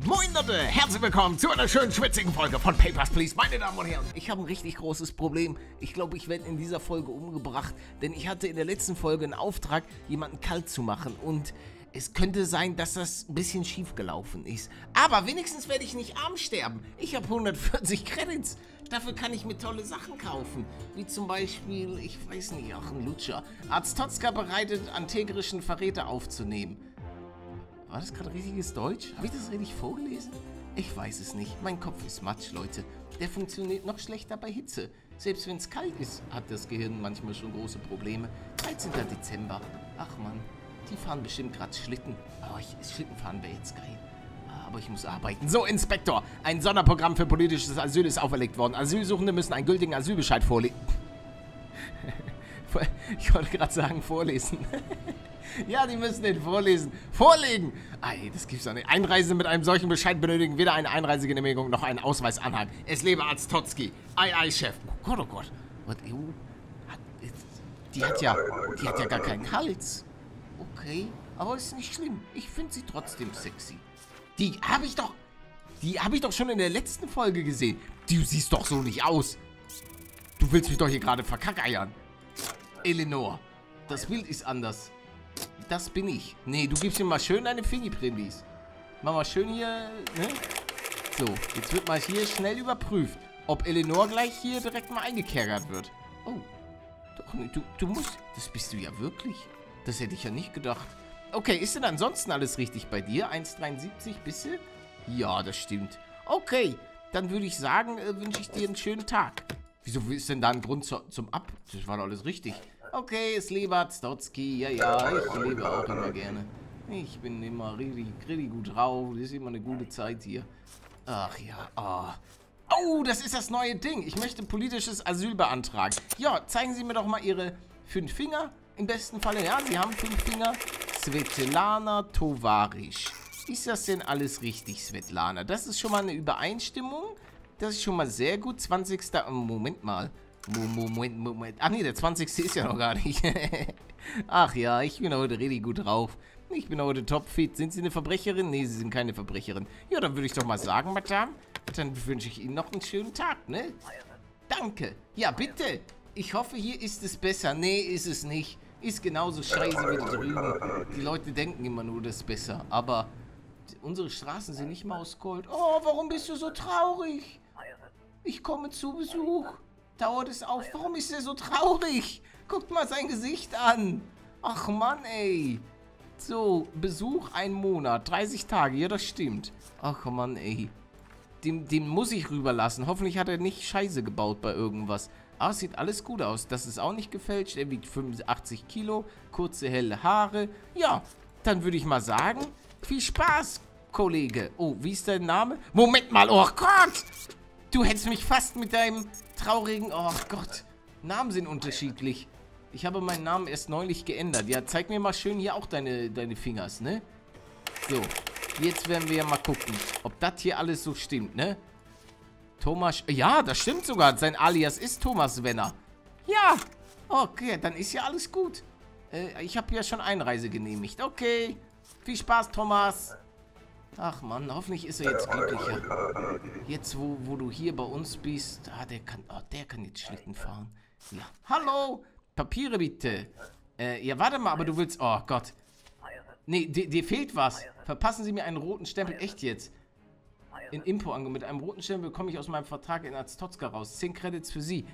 Moin Leute, herzlich willkommen zu einer schönen schwitzigen Folge von Papers, Please. Meine Damen und Herren, ich habe ein richtig großes Problem. Ich glaube, ich werde in dieser Folge umgebracht, denn ich hatte in der letzten Folge einen Auftrag, jemanden kalt zu machen und es könnte sein, dass das ein bisschen schief gelaufen ist. Aber wenigstens werde ich nicht arm sterben. Ich habe 140 Credits. Dafür kann ich mir tolle Sachen kaufen. Wie zum Beispiel, ich weiß nicht, auch ein Lutscher. Arzt Totzka bereitet, antegrischen Verräter aufzunehmen. War das gerade richtiges Deutsch? Habe ich das richtig vorgelesen? Ich weiß es nicht. Mein Kopf ist Matsch, Leute. Der funktioniert noch schlechter bei Hitze. Selbst wenn es kalt ist, hat das Gehirn manchmal schon große Probleme. 13. Dezember. Ach Mann, die fahren bestimmt gerade Schlitten. Oh, Schlittenfahren wäre jetzt geil. Aber ich muss arbeiten. So, Inspektor. Ein Sonderprogramm für politisches Asyl ist auferlegt worden. Asylsuchende müssen einen gültigen Asylbescheid vorlegen. Ich wollte gerade sagen, vorlesen. Ja, die müssen den vorlesen. Vorlegen! Ei, das gibt's doch nicht. Einreisende mit einem solchen Bescheid benötigen weder eine Einreisegenehmigung noch einen Ausweisanhang. Es lebe Arzt Totzki. Ei, ei, Chef. Oh Gott, oh Gott. Die hat ja gar keinen Hals. Okay, aber ist nicht schlimm. Ich finde sie trotzdem sexy. Die habe ich doch schon in der letzten Folge gesehen. Du siehst doch so nicht aus. Du willst mich doch hier gerade verkackeiern. Eleanor, das Bild ist anders. Das bin ich. Nee, du gibst mir mal schön deine Fingerprints. Mach mal schön hier, ne? So, jetzt wird mal hier schnell überprüft, ob Eleanor gleich hier direkt mal eingekerkert wird. Oh, doch, nee, du musst... Das bist du ja wirklich. Das hätte ich ja nicht gedacht. Okay, ist denn ansonsten alles richtig bei dir? 1,73 bist du? Ja, das stimmt. Okay, dann würde ich sagen, wünsche ich dir einen schönen Tag. Wieso ist denn da ein Grund zum Ab? Das war doch alles richtig. Okay, es lebe Arzt Totzki. Ja, ich lebe auch immer gerne. Ich bin immer richtig gut drauf. Das ist immer eine gute Zeit hier. Ach ja, Oh, das ist das neue Ding. Ich möchte politisches Asyl beantragen. Ja, zeigen Sie mir doch mal Ihre 5 Finger. Im besten Falle, ja, Sie haben 5 Finger. Svetlana Tovarisch. Ist das denn alles richtig, Svetlana? Das ist schon mal eine Übereinstimmung. Das ist schon mal sehr gut. 20. Moment mal. Moment. Ach nee, der 20. ist ja noch gar nicht. Ach ja, ich bin heute richtig gut drauf. Ich bin heute topfit. Sind Sie eine Verbrecherin? Nee, Sie sind keine Verbrecherin. Ja, dann würde ich doch mal sagen, Madame. Dann wünsche ich Ihnen noch einen schönen Tag, ne? Danke. Ja, bitte. Ich hoffe, hier ist es besser. Nee, ist es nicht. Ist genauso scheiße wie da drüben. Die Leute denken immer nur, das ist besser. Aber unsere Straßen sind nicht mal aus Gold. Oh, warum bist du so traurig? Ich komme zu Besuch. Dauert es auf? Warum ist er so traurig? Guckt mal sein Gesicht an. Ach Mann, ey. So, Besuch 1 Monat, 30 Tage. Ja, das stimmt. Ach Mann, ey. Den muss ich rüberlassen. Hoffentlich hat er nicht Scheiße gebaut bei irgendwas. Aber es sieht alles gut aus. Das ist auch nicht gefälscht. Er wiegt 85 Kilo. Kurze, helle Haare. Ja, dann würde ich mal sagen, viel Spaß, Kollege. Oh, wie ist dein Name? Moment mal, oh Gott. Du hättest mich fast mit deinem traurigen... Oh Gott, Namen sind unterschiedlich. Ich habe meinen Namen erst neulich geändert. Ja, zeig mir mal schön hier auch deine Fingers, ne? So, jetzt werden wir ja mal gucken, ob das hier alles so stimmt, ne? Thomas... Ja, das stimmt sogar. Sein Alias ist Thomas Wenner. Ja, okay, dann ist ja alles gut. Ich habe ja schon Einreise genehmigt. Okay, viel Spaß, Thomas. Ach Mann, hoffentlich ist er jetzt glücklicher. Jetzt, wo du hier bei uns bist. Der kann jetzt Schlitten fahren. Ja. Hallo, Papiere bitte. Ja, warte mal, aber du willst... Oh Gott. Nee, dir fehlt was. Verpassen Sie mir einen roten Stempel. Echt jetzt? In Impo mit einem roten Stempel bekomme ich aus meinem Vertrag in Arzt Totzka raus. 10 Credits für Sie.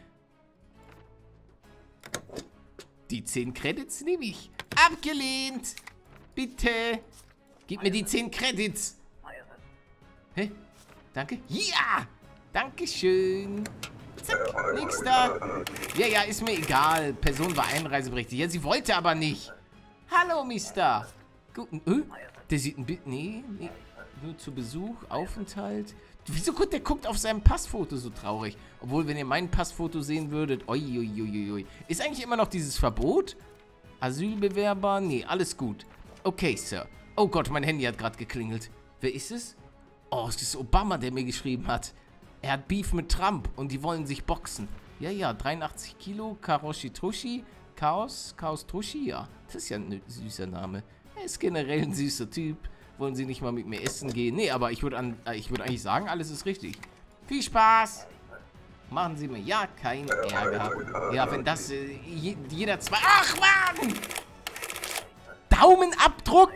Die 10 Credits nehme ich. Abgelehnt. Bitte. Gib mir die 10 Credits. Hä? Danke. Ja! Dankeschön. Zack, nächster. Ja, ist mir egal. Person war einreiseberechtigt. Ja, sie wollte aber nicht. Hallo, Mister. Guten, der sieht ein bisschen... Nee. Nur zu Besuch, Aufenthalt. Wieso guckt der auf seinem Passfoto so traurig? Obwohl, wenn ihr mein Passfoto sehen würdet... Oi. Ist eigentlich immer noch dieses Verbot? Asylbewerber? Nee, alles gut. Okay, Sir. Oh Gott, mein Handy hat gerade geklingelt. Wer ist es? Oh, es ist Obama, der mir geschrieben hat. Er hat Beef mit Trump und die wollen sich boxen. Ja, 83 Kilo, Karoshi Toshi, Chaos Toshi, ja. Das ist ja ein süßer Name. Er ist generell ein süßer Typ. Wollen Sie nicht mal mit mir essen gehen? Nee, aber ich würde eigentlich sagen, alles ist richtig. Viel Spaß! Machen Sie mir ja keinen Ärger. Ja, wenn das jeder zwei... Ach, Mann! Daumenabdruck?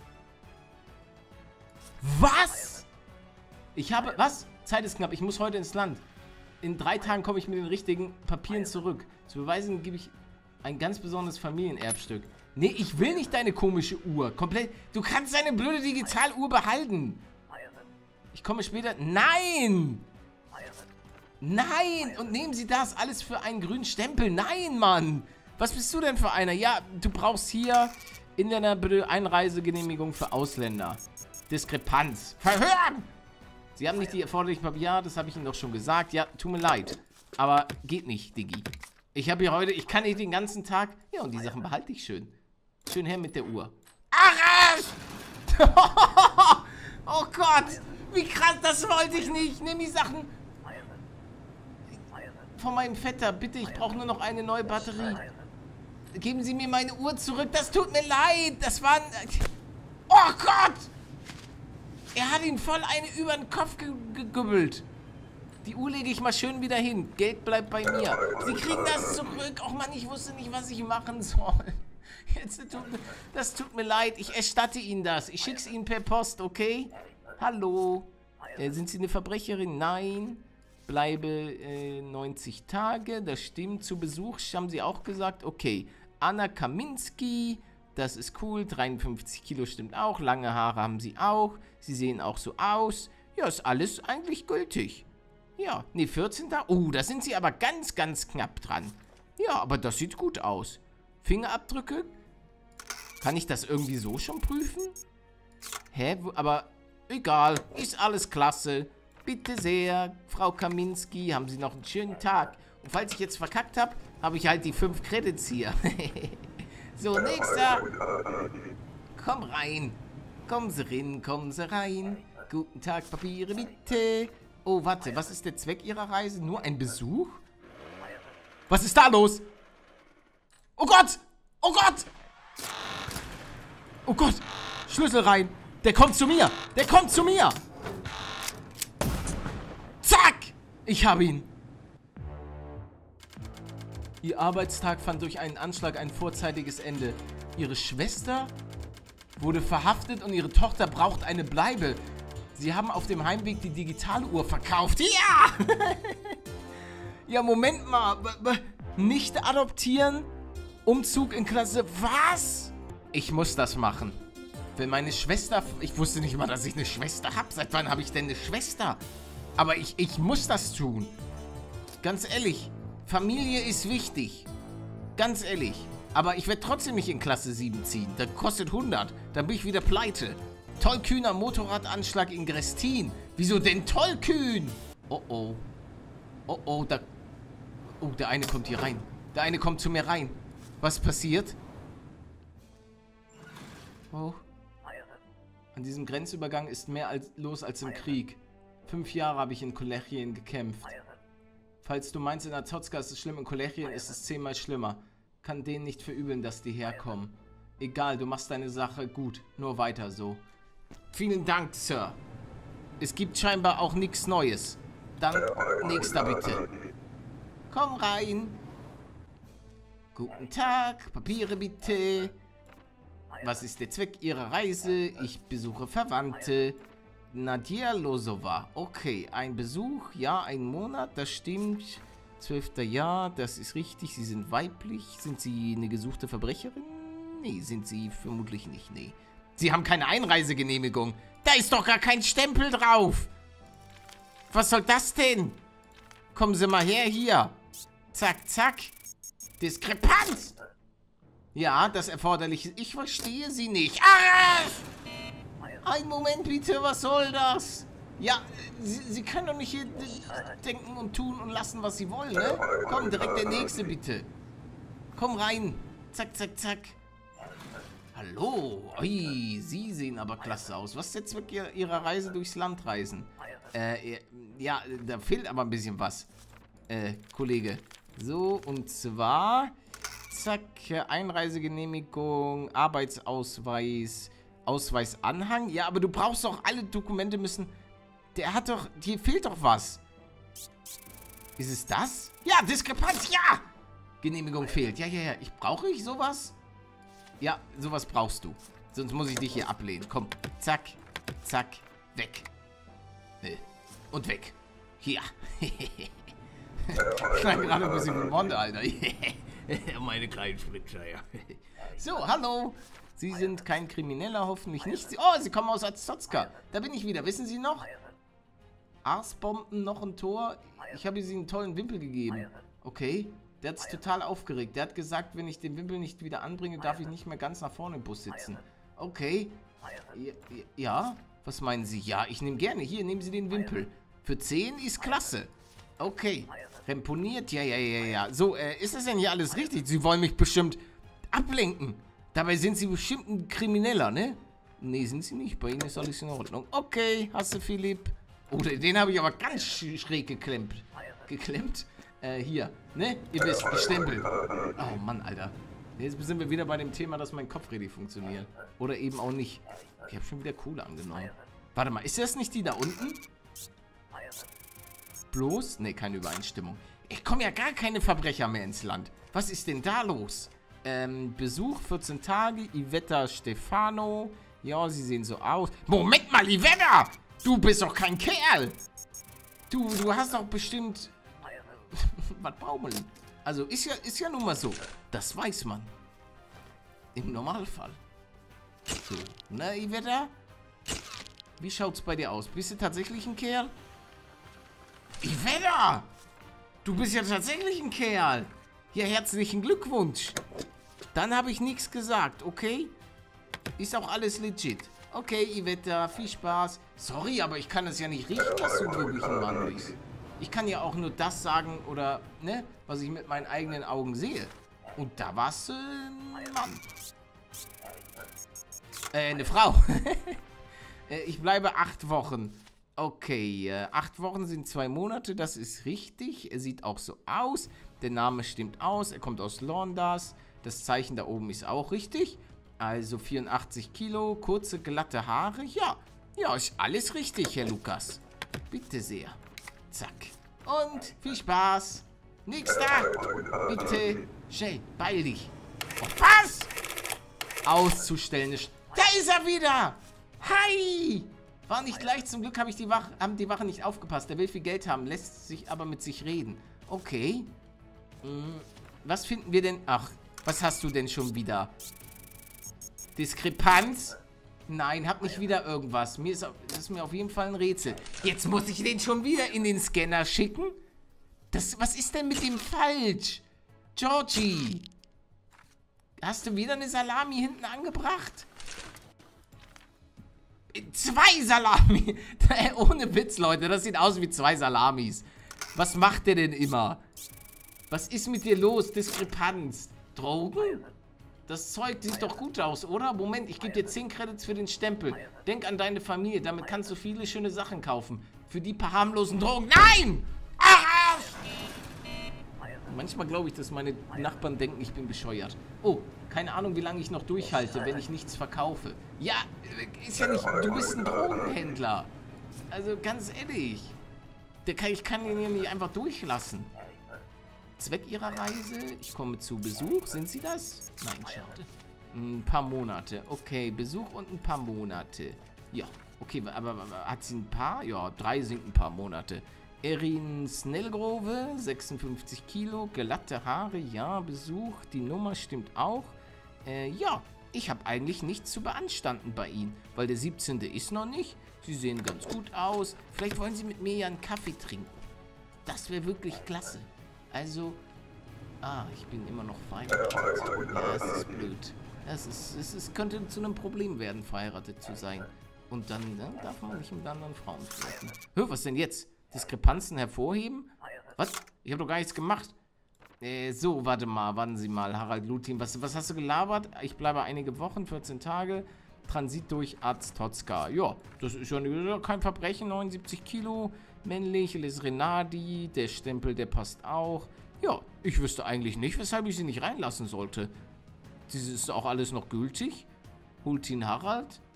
Was? Ich habe... Was? Zeit ist knapp. Ich muss heute ins Land. In 3 Tagen komme ich mit den richtigen Papieren zurück. Zu beweisen gebe ich ein ganz besonderes Familienerbstück. Nee, ich will nicht deine komische Uhr. Komplett. Du kannst deine blöde Digitaluhr behalten. Ich komme später... Nein! Nein! Und nehmen Sie das alles für einen grünen Stempel. Nein, Mann! Was bist du denn für einer? Ja, du brauchst hier in deiner Einreisegenehmigung für Ausländer. Diskrepanz. Verhören! Sie haben nicht die erforderlichen Papiere. Ja, das habe ich Ihnen doch schon gesagt. Ja, tut mir leid. Aber geht nicht, Diggi. Ich habe hier heute... Ich kann nicht den ganzen Tag... Ja, und die Sachen behalte ich schön. Schön her mit der Uhr. Arsch! Oh Gott! Wie krass, das wollte ich nicht. Nimm die Sachen... Von meinem Vetter, bitte, ich brauche nur noch eine neue Batterie. Geben Sie mir meine Uhr zurück, das tut mir leid. Das war ein... Oh Gott! Er hat ihn voll eine über den Kopf gegübbelt. Die Uhr lege ich mal schön wieder hin. Geld bleibt bei mir. Sie kriegen das zurück. Och Mann, ich wusste nicht, was ich machen soll. Das tut mir leid, ich erstatte Ihnen das. Ich schicke es Ihnen per Post, okay? Hallo? Sind Sie eine Verbrecherin? Nein. Bleibe 90 Tage, das stimmt. Zu Besuch haben Sie auch gesagt. Okay, Anna Kaminski, das ist cool. 53 Kilo stimmt auch. Lange Haare haben Sie auch. Sie sehen auch so aus. Ja, ist alles eigentlich gültig. Ja, nee, 14 Tage. Oh, da sind Sie aber ganz, ganz knapp dran. Ja, aber das sieht gut aus. Fingerabdrücke? Kann ich das irgendwie so schon prüfen? Hä? Aber egal, ist alles klasse. Bitte sehr, Frau Kaminski, haben Sie noch einen schönen Tag. Und falls ich jetzt verkackt habe, habe ich halt die 5 Credits hier. So, nächster. Komm rein. Kommen Sie rein, kommen Sie rein. Guten Tag, Papiere bitte. Oh, warte, was ist der Zweck Ihrer Reise? Nur ein Besuch? Was ist da los? Oh Gott! Oh Gott! Oh Gott! Schlüssel rein! Der kommt zu mir! Der kommt zu mir! Zack! Ich habe ihn. Ihr Arbeitstag fand durch einen Anschlag ein vorzeitiges Ende. Ihre Schwester wurde verhaftet und ihre Tochter braucht eine Bleibe. Sie haben auf dem Heimweg die Digitaluhr verkauft. Ja! Ja, Moment mal. Nicht adoptieren? Umzug in Klasse... Was? Ich muss das machen. Wenn meine Schwester... Ich wusste nicht mal, dass ich eine Schwester habe. Seit wann habe ich denn eine Schwester? Aber ich muss das tun. Ganz ehrlich, Familie ist wichtig. Ganz ehrlich. Aber ich werde trotzdem nicht in Klasse 7 ziehen. Das kostet 100. Dann bin ich wieder pleite. Tollkühner Motorradanschlag in Grestin. Wieso denn tollkühn? Oh oh. Oh oh, da... Oh, der eine kommt hier rein. Der eine kommt zu mir rein. Was passiert? Oh. An diesem Grenzübergang ist mehr los als im Krieg. 5 Jahre habe ich in Kolechien gekämpft. Falls du meinst, in Azotska ist es schlimm, in Kolechien ist es 10-mal schlimmer. Kann denen nicht verübeln, dass die herkommen. Egal, du machst deine Sache gut. Nur weiter so. Vielen Dank, Sir. Es gibt scheinbar auch nichts Neues. Dann nächster bitte. Komm rein. Guten Tag. Papiere bitte. Was ist der Zweck Ihrer Reise? Ich besuche Verwandte. Nadia Losova. Okay, ein Besuch, ja, ein Monat, das stimmt. 12. Jahr, das ist richtig. Sie sind weiblich. Sind Sie eine gesuchte Verbrecherin? Nee, sind Sie vermutlich nicht, nee. Sie haben keine Einreisegenehmigung. Da ist doch gar kein Stempel drauf. Was soll das denn? Kommen Sie mal her hier. Zack, zack. Diskrepanz. Ja, das Erforderliche. Ich verstehe Sie nicht. Arsch! Ein Moment bitte, was soll das? Ja, Sie können doch nicht hier denken und tun und lassen, was Sie wollen, ne? Komm, direkt der Nächste bitte. Komm rein. Zack, zack, zack. Hallo. Ui, Sie sehen aber klasse aus. Was ist der Zweck Ihrer Reise durchs Land reisen? Ja, da fehlt aber ein bisschen was. Kollege. So, und zwar... Zack, Einreisegenehmigung, Arbeitsausweis... Ausweisanhang. Ja, aber du brauchst doch alle Dokumente müssen... Der hat doch... Hier fehlt doch was. Ist es das? Ja, Diskrepanz, ja! Genehmigung fehlt. Ja. Brauche ich sowas? Ja, sowas brauchst du. Sonst muss ich dich hier ablehnen. Komm, zack, zack, weg. Und weg. Hier. Ich klang gerade ein bisschen wie Monde, Alter. Meine kleinen Spritscher, ja. So, hallo. Sie sind kein Krimineller, hoffentlich nicht. Oh, Sie kommen aus Aztotska. Da bin ich wieder. Wissen Sie noch? Arsbomben, noch ein Tor. Ich habe Sie einen tollen Wimpel gegeben. Okay. Der hat sich total aufgeregt. Der hat gesagt, wenn ich den Wimpel nicht wieder anbringe, darf ich nicht mehr ganz nach vorne im Bus sitzen. Okay. Ja? Was meinen Sie? Ja, ich nehme gerne. Hier, nehmen Sie den Wimpel. Für 10 ist klasse. Okay. Remponiert? Ja. So, ist das denn hier alles richtig? Sie wollen mich bestimmt ablenken. Dabei sind Sie bestimmt ein Krimineller, ne? Nee, sind Sie nicht. Bei Ihnen ist alles in Ordnung. Okay, Hasse Philipp. Oder den habe ich aber ganz schräg geklemmt. Geklemmt? Hier, ne? Ihr wisst, gestempelt. Oh Mann, Alter. Jetzt sind wir wieder bei dem Thema, dass mein Kopf richtig funktioniert. Oder eben auch nicht. Ich habe schon wieder Kohle angenommen. Warte mal, ist das nicht die da unten? Bloß? Ne, keine Übereinstimmung. Ich komme ja gar keine Verbrecher mehr ins Land. Was ist denn da los? Besuch 14 Tage, Iveta Stefano. Ja, sie sehen so aus. Moment mal, Iveta! Du bist doch kein Kerl! Du hast doch bestimmt... was baumeln? Also, ist ja nun mal so. Das weiß man. Im Normalfall. So, na, Iveta? Wie schaut's bei dir aus? Bist du tatsächlich ein Kerl? Iveta! Du bist ja tatsächlich ein Kerl. Ja, herzlichen Glückwunsch. Dann habe ich nichts gesagt, okay? Ist auch alles legit. Okay, Iveta, viel Spaß. Sorry, aber ich kann es ja nicht riechen, dass du wirklich ein Mann bist. Ich kann ja auch nur das sagen, oder, ne, was ich mit meinen eigenen Augen sehe. Und da war's ein Mann. Eine Frau. Ich bleibe 8 Wochen. Okay, 8 Wochen sind 2 Monate, das ist richtig. Er sieht auch so aus. Der Name stimmt aus, er kommt aus Londas. Das Zeichen da oben ist auch richtig. Also 84 Kilo, kurze, glatte Haare. Ja, ist alles richtig, Herr Lukas. Bitte sehr. Zack. Und viel Spaß. Nächster. Bitte. Schnell, beeil dich. Oh, was? Auszustellen. Da ist er wieder. Hi. War nicht leicht. Zum Glück haben die Wache nicht aufgepasst. Der will viel Geld haben, lässt sich aber mit sich reden. Okay. Was finden wir denn? Ach, was hast du denn schon wieder? Diskrepanz? Nein, hab nicht wieder irgendwas. Das ist mir auf jeden Fall ein Rätsel. Jetzt muss ich den schon wieder in den Scanner schicken? Was ist denn mit dem falsch? Georgie! Hast du wieder eine Salami hinten angebracht? 2 Salami! Ohne Witz, Leute. Das sieht aus wie 2 Salamis. Was macht der denn immer? Was ist mit dir los? Diskrepanz. Drogen? Das Zeug sieht doch gut aus, oder? Moment, ich gebe dir 10 Credits für den Stempel. Denk an deine Familie, damit kannst du viele schöne Sachen kaufen. Für die paar harmlosen Drogen. Nein! Ach! Manchmal glaube ich, dass meine Nachbarn denken, ich bin bescheuert. Oh, keine Ahnung, wie lange ich noch durchhalte, wenn ich nichts verkaufe. Ja, ist ja nicht... Du bist ein Drogenhändler. Also, ganz ehrlich. Ich kann ihn ja nicht einfach durchlassen. Zweck Ihrer Reise? Ich komme zu Besuch. Sind Sie das? Nein, schade. Ein paar Monate. Okay, Besuch und ein paar Monate. Ja, okay, aber hat sie ein paar? Ja, 3 sind ein paar Monate. Erin Snellgrove, 56 Kilo, glatte Haare, ja, Besuch. Die Nummer stimmt auch. Ja, ich habe eigentlich nichts zu beanstanden bei Ihnen, weil der 17. ist noch nicht. Sie sehen ganz gut aus. Vielleicht wollen Sie mit mir ja einen Kaffee trinken. Das wäre wirklich klasse. Also, ich bin immer noch verheiratet. Ja, es ist blöd. Es könnte zu einem Problem werden, verheiratet zu sein. Und dann darf man nicht mit anderen Frauen flirten. Hör, was denn jetzt? Diskrepanzen hervorheben? Was? Ich habe doch gar nichts gemacht. So, warten Sie mal, Harald Lutin. Was hast du gelabert? Ich bleibe einige Wochen, 14 Tage. Transit durch Aztotska. Ja, das ist ja kein Verbrechen. 79 Kilo, männlich, Les Renardi. Der Stempel, der passt auch. Ja, ich wüsste eigentlich nicht, weshalb ich sie nicht reinlassen sollte. Dieses ist auch alles noch gültig. Hultin Harald.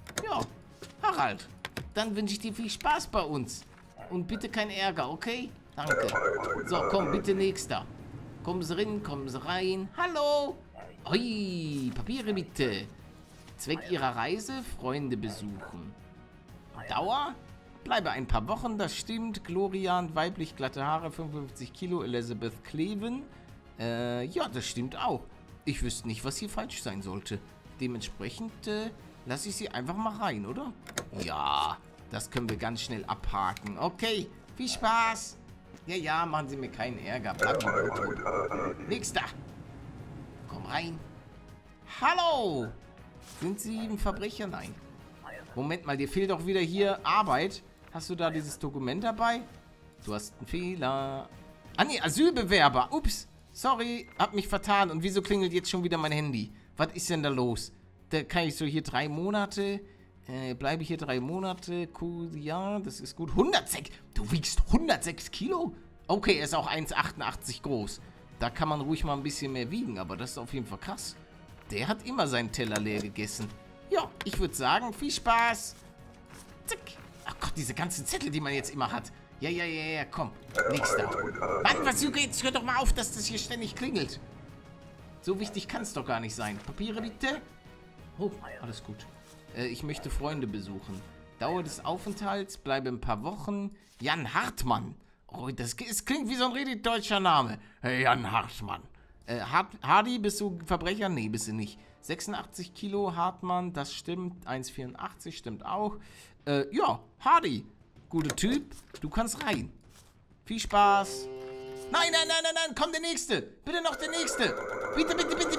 Ja, Harald, dann wünsche ich dir viel Spaß bei uns. Und bitte kein Ärger, okay? Danke. So, komm, bitte nächster. Kommen Sie rein, kommen Sie rein. Hallo. Ui, Papiere bitte. Zweck Ihrer Reise, Freunde besuchen. Dauer? Bleibe ein paar Wochen, das stimmt. Glorian, weiblich, glatte Haare, 55 Kilo, Elizabeth Cleven. Ja, das stimmt auch. Ich wüsste nicht, was hier falsch sein sollte. Dementsprechend lasse ich sie einfach mal rein, oder? Ja, das können wir ganz schnell abhaken. Okay, viel Spaß. Ja, ja, machen Sie mir keinen Ärger. Bleib tot. Nächster. Komm rein. Hallo. Sind Sie ein Verbrecher? Nein. Moment mal, dir fehlt doch wieder hier Arbeit. Hast du da dieses Dokument dabei? Du hast einen Fehler. Ah, nee, Asylbewerber. Ups. Sorry, hab mich vertan. Und wieso klingelt jetzt schon wieder mein Handy? Was ist denn da los? Da kann ich so hier 3 Monate. Bleibe hier 3 Monate. Cool, ja, das ist gut. 106. Du wiegst 106 Kilo? Okay, er ist auch 1,88 groß. Da kann man ruhig mal ein bisschen mehr wiegen, aber das ist auf jeden Fall krass. Der hat immer seinen Teller leer gegessen. Ja, ich würde sagen, viel Spaß. Zack. Ach Gott, diese ganzen Zettel, die man jetzt immer hat. Ja, komm. Nächster. Mann, was jetzt? Hör doch mal auf, dass das hier ständig klingelt. So wichtig kann es doch gar nicht sein. Papiere bitte. Oh, alles gut. Ich möchte Freunde besuchen. Dauer des Aufenthalts, bleibe ein paar Wochen. Jan Hartmann. Oh, es klingt wie so ein richtig deutscher Name. Jan Hartmann. Hardy, bist du Verbrecher? Nee, bist du nicht. 86 Kilo, Hartmann, das stimmt. 1,84 stimmt auch. Ja, Hardy. Guter Typ. Du kannst rein. Viel Spaß. Nein, komm, der Nächste. Bitte noch der Nächste. Bitte.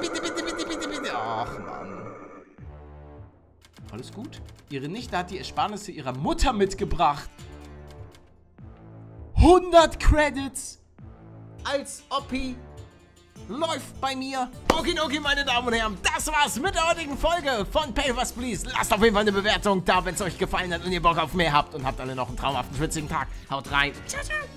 Ach, Mann. Alles gut? Ihre Nichte hat die Ersparnisse ihrer Mutter mitgebracht. 100 Credits als Oppi. Läuft bei mir. Okay, meine Damen und Herren, das war's mit der heutigen Folge von Pay Was Please. Lasst auf jeden Fall eine Bewertung da, wenn es euch gefallen hat und ihr Bock auf mehr habt und habt alle noch einen traumhaften, schwitzigen Tag. Haut rein. Ciao, ciao.